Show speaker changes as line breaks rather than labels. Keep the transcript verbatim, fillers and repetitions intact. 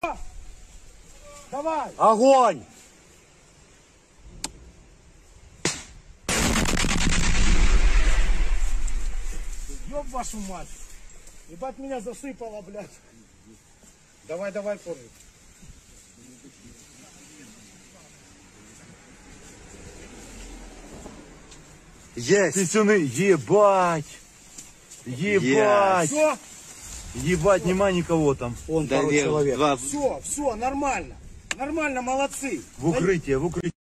Давай!
Огонь!
Ёб вашу мать! Ебать меня засыпало, блядь! Давай, давай, позже.
Есть!
Писюны, ебать! Ебать!
Все,
Ебать, нема никого там.
Он
Да
пару
нет,
человек.
два.
все, все, нормально. Нормально, молодцы.
В укрытие, в укрытие.